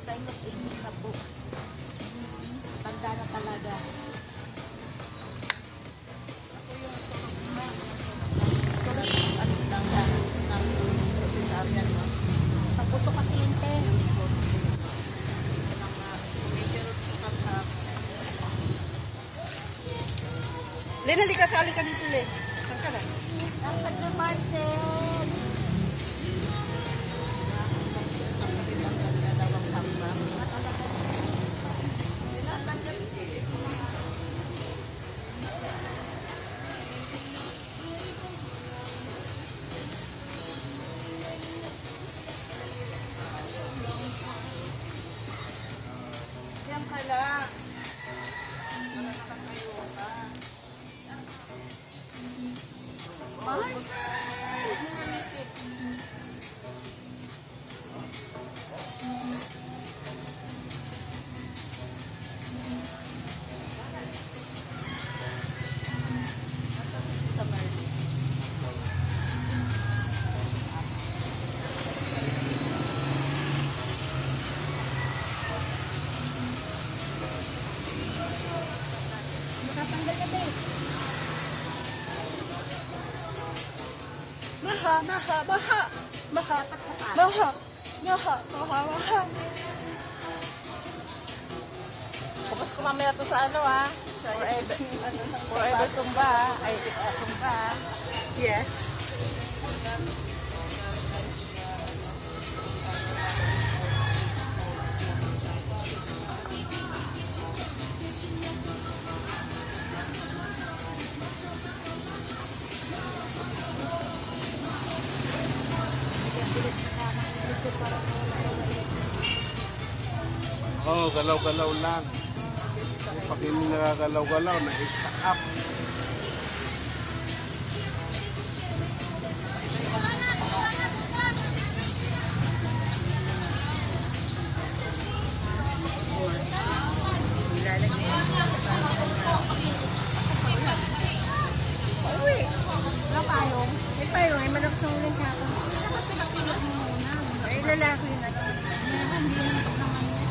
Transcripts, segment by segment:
Sinus aging na po. Tanda na talaga. Alis lang ng sa cesarean mo. Sa puto kasi inte. Len, halika, sali ka dito, Len. Saan ka na? Dapat na Marcel. Diyan ka lang. Nakakatayo ka. Marcel! Nangalisip. Nakatanggal ka din. Maha, maha, maha. Maha, Dapat sapat. maha. Maha, maha, maha. Tapos ko mamaya to sa ano forever, forever Zumba ay Zumba. Yes. Oh, galaw-galaw lang. Pag hindi nakagalaw-galaw, na-stack up. Uy! Wala payong. May payong. Ay malakas ang ulan ka ako. Dapat pinapilot mo muna. Ay lalaki na. Hindi naman naman yan.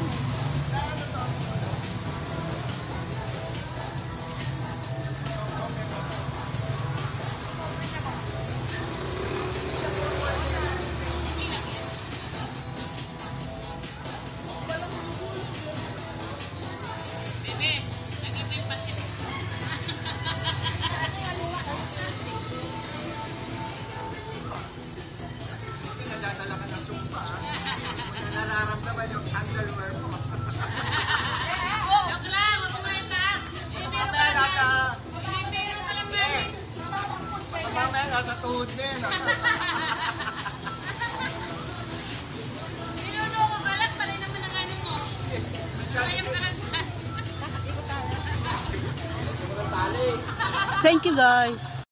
Nadadala ka ng sumpa. Nararamdaman yung underwear mo. Joke lang, wag mo nga ita. Mamaya nasa... Mamaya nasa tuhod na yun. Niloloko ka lang, pala naman ang ano mo. Ayam ka lang. Thank you guys.